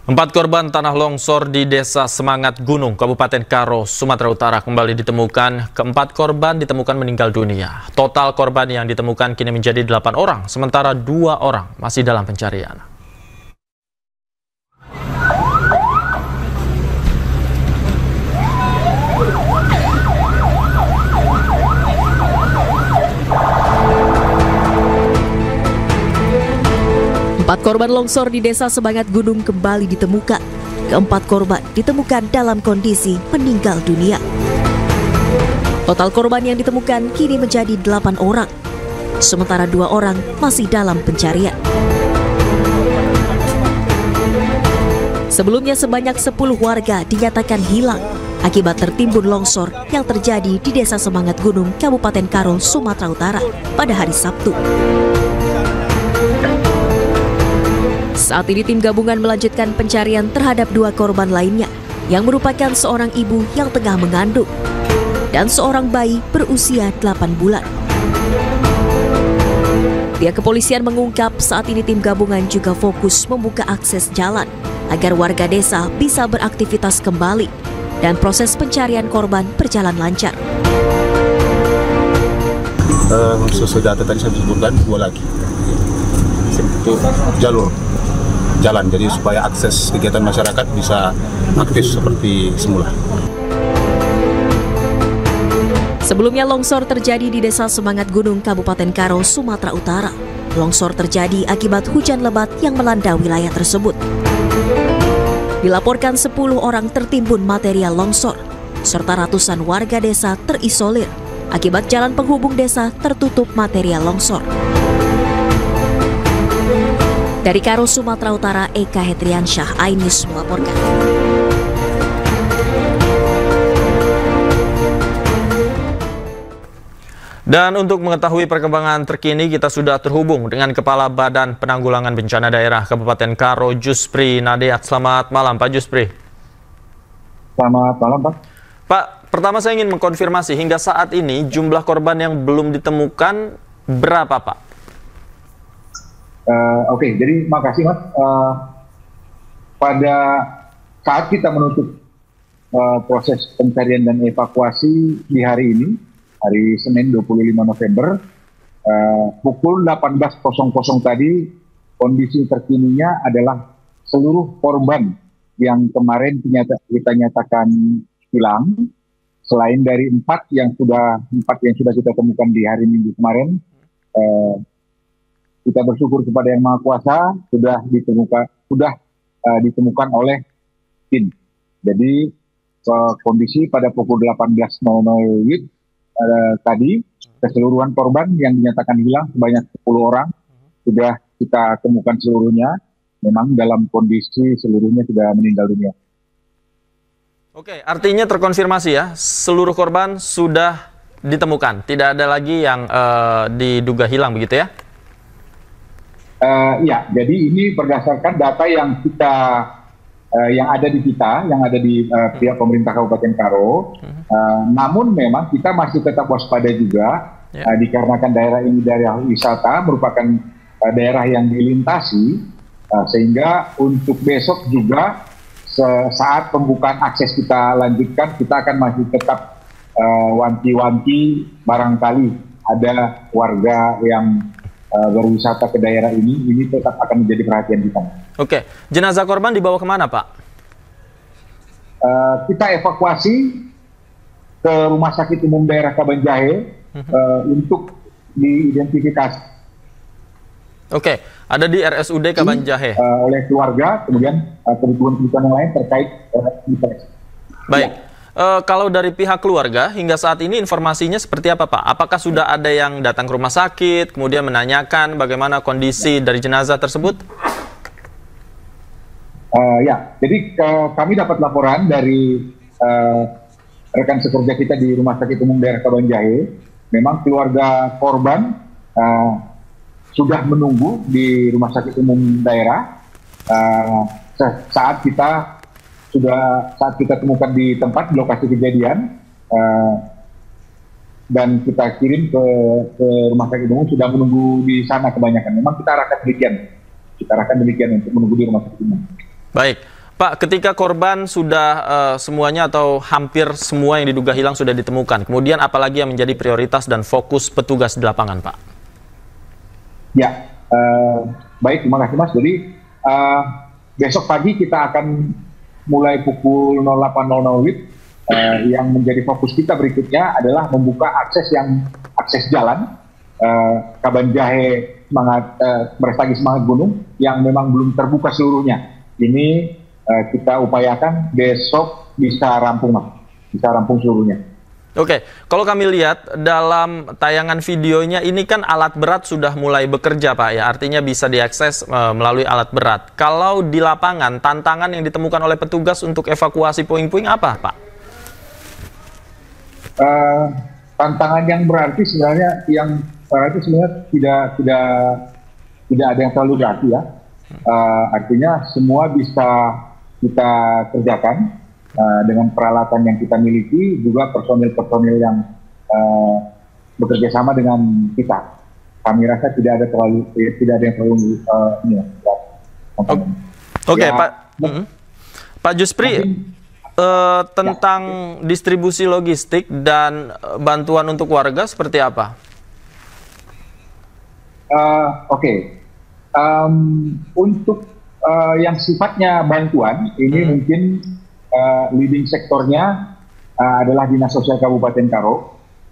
Empat korban tanah longsor di Desa Semangat Gunung, Kabupaten Karo, Sumatera Utara kembali ditemukan. Keempat korban ditemukan meninggal dunia. Total korban yang ditemukan kini menjadi 8 orang, sementara 2 orang masih dalam pencarian. Empat korban longsor di Desa Semangat Gunung kembali ditemukan. Keempat korban ditemukan dalam kondisi meninggal dunia. Total korban yang ditemukan kini menjadi 8 orang, sementara 2 orang masih dalam pencarian. Sebelumnya sebanyak 10 warga dinyatakan hilang akibat tertimbun longsor yang terjadi di Desa Semangat Gunung, Kabupaten Karo, Sumatera Utara pada hari Sabtu. Saat ini tim gabungan melanjutkan pencarian terhadap 2 korban lainnya yang merupakan seorang ibu yang tengah mengandung dan seorang bayi berusia 8 bulan. Pihak kepolisian mengungkap saat ini tim gabungan juga fokus membuka akses jalan agar warga desa bisa beraktivitas kembali dan proses pencarian korban berjalan lancar. Sesudah tadi saya sebutkan 2 lagi. Itu jalur jalan, jadi supaya akses kegiatan masyarakat bisa aktif seperti semula. Sebelumnya longsor terjadi di Desa Semangat Gunung, Kabupaten Karo, Sumatera Utara. Longsor terjadi akibat hujan lebat yang melanda wilayah tersebut. Dilaporkan 10 orang tertimbun material longsor, serta ratusan warga desa terisolir akibat jalan penghubung desa tertutup material longsor. Dari Karo, Sumatera Utara, Eka Hetriansyah, iNews melaporkan. Dan untuk mengetahui perkembangan terkini, kita sudah terhubung dengan Kepala Badan Penanggulangan Bencana Daerah Kabupaten Karo, Juspri Nadeak. Selamat malam, Pak Juspri. Selamat malam, Pak. Pak, pertama saya ingin mengkonfirmasi, hingga saat ini jumlah korban yang belum ditemukan berapa, Pak? Oke, jadi makasih, Mas. Pada saat kita menutup proses pencarian dan evakuasi di hari ini, hari Senin 25 November, pukul 18.00 tadi, kondisi terkininya adalah seluruh korban yang kemarin kita nyatakan hilang, selain dari 4 yang sudah kita temukan di hari Minggu kemarin. Kita bersyukur kepada Yang Maha Kuasa sudah ditemukan oleh tim. Jadi kondisi pada pukul 18.00 tadi, keseluruhan korban yang dinyatakan hilang sebanyak 10 orang sudah kita temukan seluruhnya. Memang dalam kondisi seluruhnya sudah meninggal dunia. Oke, artinya terkonfirmasi ya, seluruh korban sudah ditemukan, tidak ada lagi yang diduga hilang begitu ya? Ya, jadi ini berdasarkan data yang yang ada di pihak pemerintah Kabupaten Karo. Namun memang kita masih tetap waspada juga, dikarenakan daerah ini daerah wisata, merupakan daerah yang dilintasi, sehingga untuk besok juga saat pembukaan akses kita lanjutkan, kita akan masih tetap wanti-wanti barangkali ada warga yang berwisata ke daerah ini tetap akan menjadi perhatian kita. Oke, jenazah korban dibawa kemana, Pak? Kita evakuasi ke Rumah Sakit Umum Daerah Kabanjahe untuk diidentifikasi. Oke, ada di RSUD Kabanjahe. Oleh keluarga, kemudian kebutuhan-kebutuhan yang lain terkait Baik. Ya. Kalau dari pihak keluarga, hingga saat ini informasinya seperti apa, Pak? Apakah sudah ada yang datang ke rumah sakit, kemudian menanyakan bagaimana kondisi dari jenazah tersebut? Ya, jadi kami dapat laporan dari rekan sekerja kita di Rumah Sakit Umum Daerah Kabanjahe. Memang keluarga korban sudah menunggu di Rumah Sakit Umum Daerah saat kita temukan di tempat, di lokasi kejadian, dan kita kirim ke Rumah Sakit Umum, sudah menunggu di sana kebanyakan. Memang kita arahkan demikian untuk menunggu di Rumah Sakit Umum. Baik, Pak, ketika korban sudah semuanya atau hampir semua yang diduga hilang sudah ditemukan, kemudian apalagi yang menjadi prioritas dan fokus petugas di lapangan, Pak? Ya, baik, terima kasih Mas. Jadi besok pagi kita akan mulai pukul 08.00 WIB. Yang menjadi fokus kita berikutnya adalah membuka akses jalan Kaban Jahe Brastagi Semangat Gunung yang memang belum terbuka seluruhnya. Ini kita upayakan besok bisa rampung, Mas. Bisa rampung seluruhnya. Oke, kalau kami lihat dalam tayangan videonya ini kan alat berat sudah mulai bekerja, Pak, ya. Artinya bisa diakses melalui alat berat. Kalau di lapangan, tantangan yang ditemukan oleh petugas untuk evakuasi puing-puing apa, Pak? Tantangan yang berarti sebenarnya tidak ada yang terlalu berarti, ya. Artinya semua bisa kita kerjakan dengan peralatan yang kita miliki, juga personil-personil yang bekerja sama dengan kita. Kami rasa tidak ada yang terlalu Oke, Pak. Pak Juspri, tentang distribusi logistik dan bantuan untuk warga seperti apa? Untuk yang sifatnya bantuan, ini mungkin leading sektornya adalah Dinas Sosial Kabupaten Karo,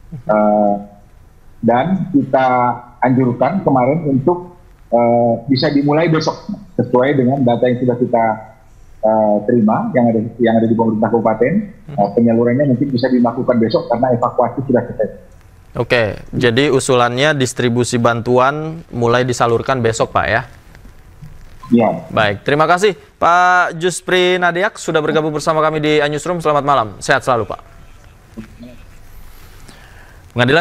dan kita anjurkan kemarin untuk bisa dimulai besok sesuai dengan data yang sudah kita terima yang ada di pemerintah kabupaten. Penyalurannya mungkin bisa dilakukan besok karena evakuasi sudah selesai. Oke, jadi usulannya distribusi bantuan mulai disalurkan besok, Pak, ya? Ya. Baik, terima kasih Pak Juspri Nadiak sudah bergabung bersama kami di iNewsroom. Selamat malam, sehat selalu, Pak. Pengadilan